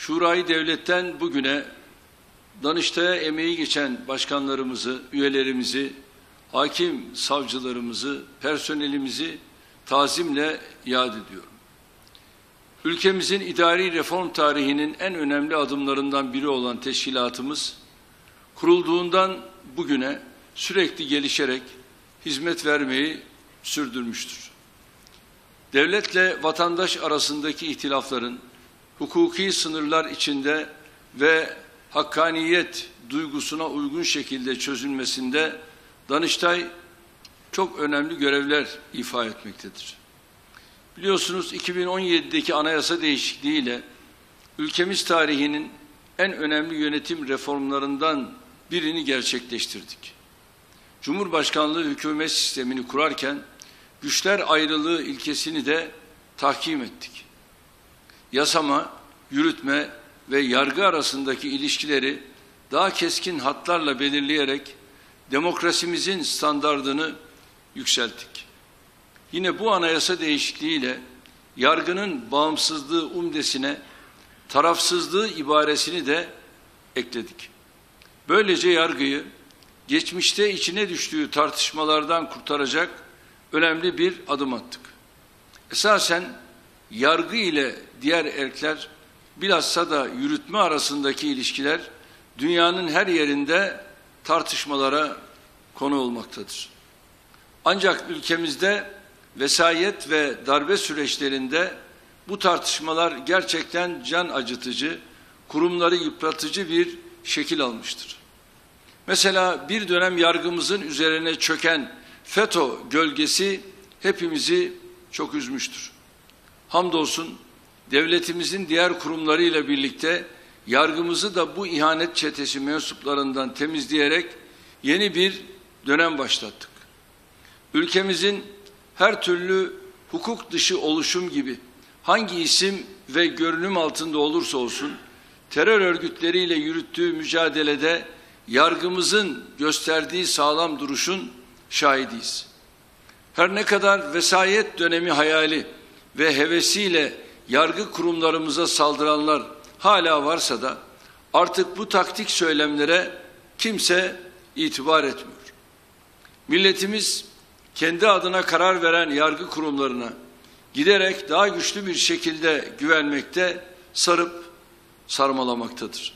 Şurayı Devlet'ten bugüne Danıştay'a emeği geçen başkanlarımızı, üyelerimizi, hakim savcılarımızı, personelimizi tazimle yad ediyorum. Ülkemizin idari reform tarihinin en önemli adımlarından biri olan teşkilatımız, kurulduğundan bugüne sürekli gelişerek hizmet vermeyi sürdürmüştür. Devletle vatandaş arasındaki ihtilafların hukuki sınırlar içinde ve hakkaniyet duygusuna uygun şekilde çözülmesinde Danıştay çok önemli görevler ifa etmektedir. Biliyorsunuz 2017'deki anayasa değişikliğiyle ülkemiz tarihinin en önemli yönetim reformlarından birini gerçekleştirdik. Cumhurbaşkanlığı hükümet sistemini kurarken güçler ayrılığı ilkesini de tahkim ettik. Yasama, yürütme ve yargı arasındaki ilişkileri daha keskin hatlarla belirleyerek demokrasimizin standardını yükselttik. Yine bu anayasa değişikliğiyle yargının bağımsızlığı umdesine tarafsızlığı ibaresini de ekledik. Böylece yargıyı geçmişte içine düştüğü tartışmalardan kurtaracak önemli bir adım attık. Esasen yargı ile diğer erkler, bilhassa da yürütme arasındaki ilişkiler dünyanın her yerinde tartışmalara konu olmaktadır. Ancak ülkemizde vesayet ve darbe süreçlerinde bu tartışmalar gerçekten can acıtıcı, kurumları yıpratıcı bir şekil almıştır. Mesela bir dönem yargımızın üzerine çöken FETÖ gölgesi hepimizi çok üzmüştür. Hamdolsun devletimizin diğer kurumlarıyla birlikte yargımızı da bu ihanet çetesi mensuplarından temizleyerek yeni bir dönem başlattık. Ülkemizin her türlü hukuk dışı oluşum gibi hangi isim ve görünüm altında olursa olsun terör örgütleriyle yürüttüğü mücadelede yargımızın gösterdiği sağlam duruşun şahidiyiz. Her ne kadar vesayet dönemi hayali ve hevesiyle yargı kurumlarımıza saldıranlar hala varsa da artık bu taktik söylemlere kimse itibar etmiyor. Milletimiz kendi adına karar veren yargı kurumlarına giderek daha güçlü bir şekilde güvenmekte, sarıp sarmalamaktadır.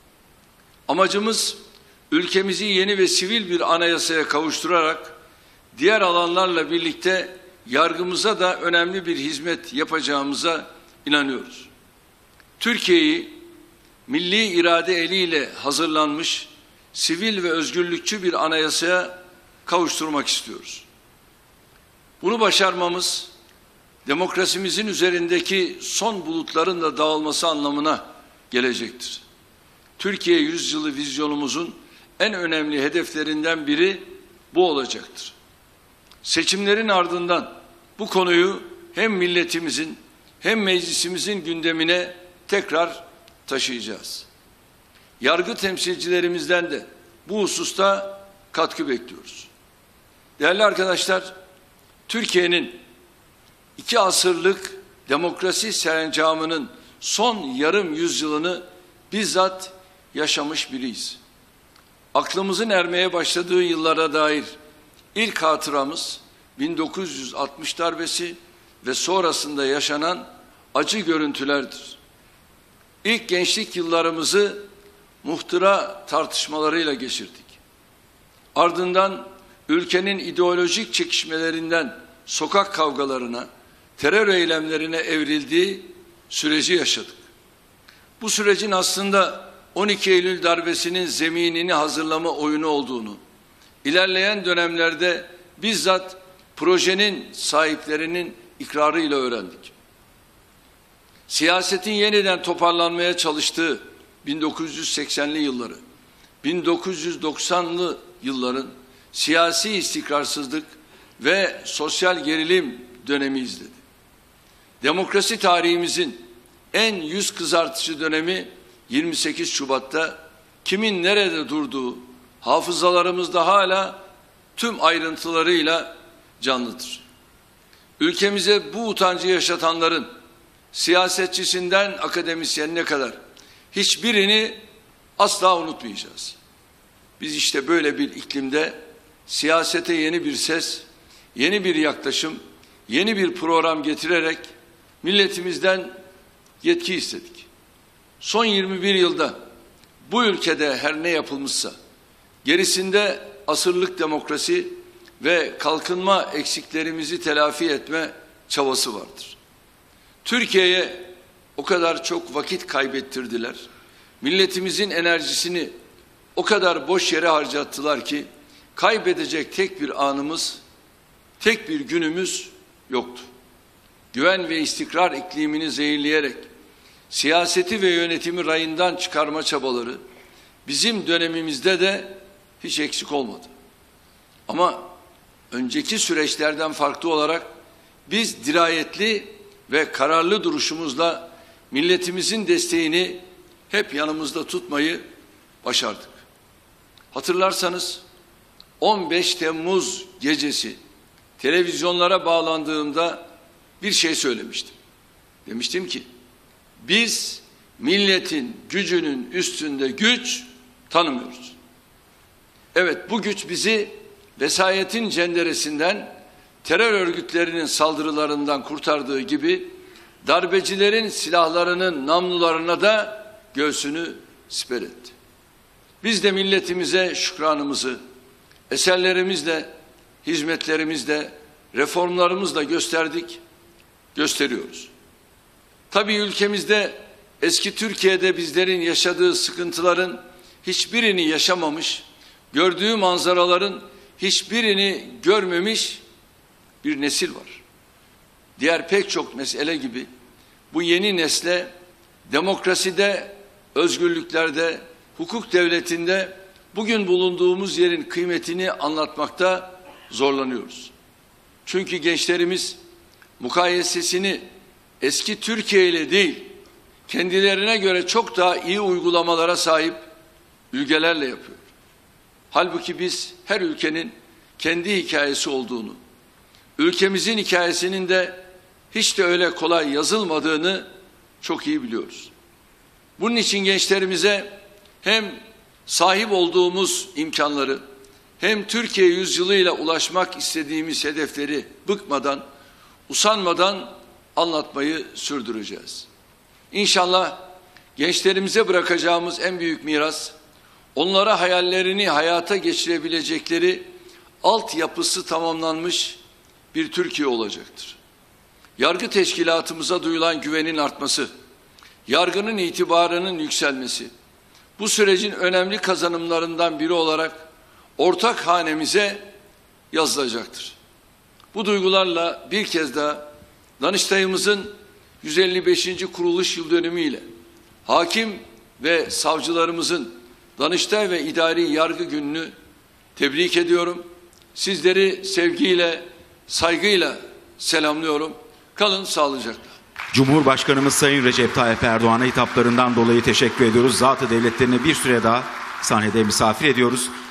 Amacımız ülkemizi yeni ve sivil bir anayasaya kavuşturarak diğer alanlarla birlikte yargımıza da önemli bir hizmet yapacağımıza inanıyoruz. Türkiye'yi milli irade eliyle hazırlanmış sivil ve özgürlükçü bir anayasaya kavuşturmak istiyoruz. Bunu başarmamız demokrasimizin üzerindeki son bulutların da dağılması anlamına gelecektir. Türkiye yüzyılı vizyonumuzun en önemli hedeflerinden biri bu olacaktır. Seçimlerin ardından bu konuyu hem milletimizin hem meclisimizin gündemine tekrar taşıyacağız. Yargı temsilcilerimizden de bu hususta katkı bekliyoruz. Değerli arkadaşlar, Türkiye'nin 2 asırlık demokrasi serencamının son yarım yüzyılını bizzat yaşamış biriyiz. Aklımızın ermeye başladığı yıllara dair ilk hatıramız 1960 darbesi ve sonrasında yaşanan acı görüntülerdir. İlk gençlik yıllarımızı muhtıra tartışmalarıyla geçirdik. Ardından ülkenin ideolojik çekişmelerinden sokak kavgalarına, terör eylemlerine evrildiği süreci yaşadık. Bu sürecin aslında 12 Eylül darbesinin zeminini hazırlama oyunu olduğunu, ilerleyen dönemlerde bizzat projenin sahiplerinin ikrarıyla öğrendik. Siyasetin yeniden toparlanmaya çalıştığı 1980'li yılları, 1990'lı yılların siyasi istikrarsızlık ve sosyal gerilim dönemi izledi. Demokrasi tarihimizin en yüz kızartıcı dönemi 28 Şubat'ta kimin nerede durduğu hafızalarımızda hala tüm ayrıntılarıyla canlıdır. Ülkemize bu utancı yaşatanların siyasetçisinden akademisyenine kadar hiçbirini asla unutmayacağız. Biz işte böyle bir iklimde siyasete yeni bir ses, yeni bir yaklaşım, yeni bir program getirerek milletimizden yetki istedik. Son 21 yılda bu ülkede her ne yapılmışsa gerisinde asırlık demokrasi ve kalkınma eksiklerimizi telafi etme çabası vardır. Türkiye'ye o kadar çok vakit kaybettirdiler. Milletimizin enerjisini o kadar boş yere harcattılar ki kaybedecek tek bir anımız, tek bir günümüz yoktu. Güven ve istikrar iklimini zehirleyerek siyaseti ve yönetimi rayından çıkarma çabaları bizim dönemimizde de hiç eksik olmadı. Ama önceki süreçlerden farklı olarak biz dirayetli ve kararlı duruşumuzla milletimizin desteğini hep yanımızda tutmayı başardık. Hatırlarsanız 15 Temmuz gecesi televizyonlara bağlandığımda bir şey söylemiştim. Demiştim ki biz milletin gücünün üstünde güç tanımıyoruz. Evet, bu güç bizi vesayetin cenderesinden, terör örgütlerinin saldırılarından kurtardığı gibi darbecilerin silahlarının namlularına da göğsünü siper etti. Biz de milletimize şükranımızı eserlerimizle, hizmetlerimizle, reformlarımızla gösterdik, gösteriyoruz. Tabii ülkemizde eski Türkiye'de bizlerin yaşadığı sıkıntıların hiçbirini yaşamamış, gördüğü manzaraların hiçbirini görmemiş bir nesil var. Diğer pek çok mesele gibi bu yeni nesle demokraside, özgürlüklerde, hukuk devletinde bugün bulunduğumuz yerin kıymetini anlatmakta zorlanıyoruz. Çünkü gençlerimiz mukayesesini eski Türkiye ile değil, kendilerine göre çok daha iyi uygulamalara sahip ülkelerle yapıyor. Halbuki biz her ülkenin kendi hikayesi olduğunu, ülkemizin hikayesinin de hiç de öyle kolay yazılmadığını çok iyi biliyoruz. Bunun için gençlerimize hem sahip olduğumuz imkanları hem Türkiye yüzyılıyla ulaşmak istediğimiz hedefleri bıkmadan, usanmadan anlatmayı sürdüreceğiz. İnşallah gençlerimize bırakacağımız en büyük miras, onlara hayallerini hayata geçirebilecekleri altyapısı tamamlanmış bir Türkiye olacaktır. Yargı teşkilatımıza duyulan güvenin artması, yargının itibarının yükselmesi, bu sürecin önemli kazanımlarından biri olarak ortak hanemize yazılacaktır. Bu duygularla bir kez daha Danıştay'ımızın 155. kuruluş yıl dönümüyle hakim ve savcılarımızın Danıştay ve İdari Yargı Günü'nü tebrik ediyorum. Sizleri sevgiyle, saygıyla selamlıyorum. Kalın sağlıcakla. Cumhurbaşkanımız Sayın Recep Tayyip Erdoğan'a hitaplarından dolayı teşekkür ediyoruz. Zat-ı devletlerine bir süre daha sahnede misafir ediyoruz.